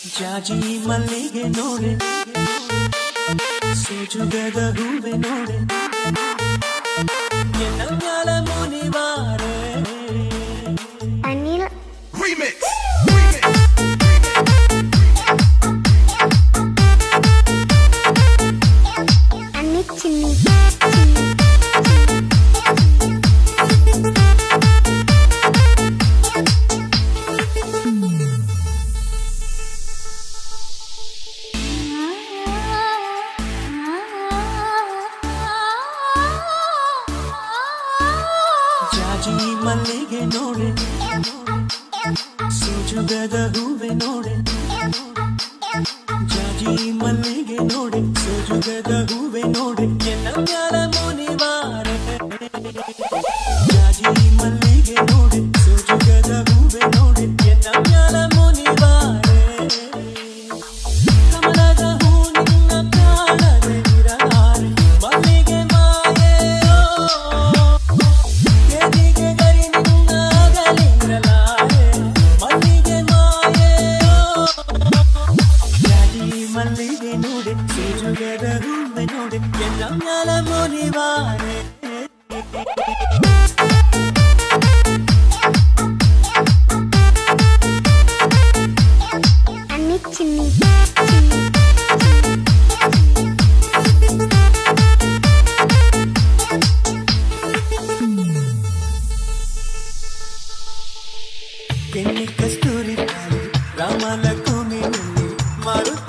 ಜಾಜಿ ಮಲ್ಲಿಗೆ ನೋಡೆ ಸೋಜುಗದ ಹೂವೆ ನೋಡೆ ಎನ್ನಮ್ಯಾಲ ಮುನಿವಾರೆ ಅನಿಲ್ Remix. ಅನಿಲ್ ಚಿನ್ನಿ ಜಾಜಿ ಮಲ್ಲಿಗೆ ನೋಡೆ ಸೋಜುಗದ ಹೂವೆ ನೋಡೆ ಜಾಜಿ ಮಲ್ಲಿಗೆ ನೋಡೆ ಸೋಜುಗದ ಹೂವೆ ನೋಡೆ ಎನ್ನಮ್ಯಾಲ ಮುನಿವಾರೆ ಜಾಜಿ ಮಲ್ಲಿಗೆ ನೋಡೆ ಸೋಜುಗದ ಹೂವೆ ನೋಡೆ ಎನ್ನಮ್ಯಾಲ ಮುನಿವಾರೆ ಕಮಲದ ಹೂ ನಿನ್ನ ಪ್ರಾಣದ ನಿರಹಾರೆ ಮಲ್ಲಿಗೆ ಮಾಯೆಯೋ ಎದಿಗೆ ಗರಿ ನಿನ್ನ ಅಗಲಿರಲಾರೆ ಮಲ್ಲಿಗೆ ಮಾಯೆಯೋ ಜಾಜಿ ಮಲ್ಲಿಗೆ ನೋಡೆ ಸೋಜುಗದ ಹೂವೆ ನೋಡೆ ಎನ್ನಮ್ಯಾಲ ಮುನಿವಾರೆ ಅನಿಲ್ ಚಿನ್ನಿ ಕೆನ್ನಿ ಕಸ್ತೂರಿ ರಾಮಲಕ್ಷ್ಮಿ ಮಾರು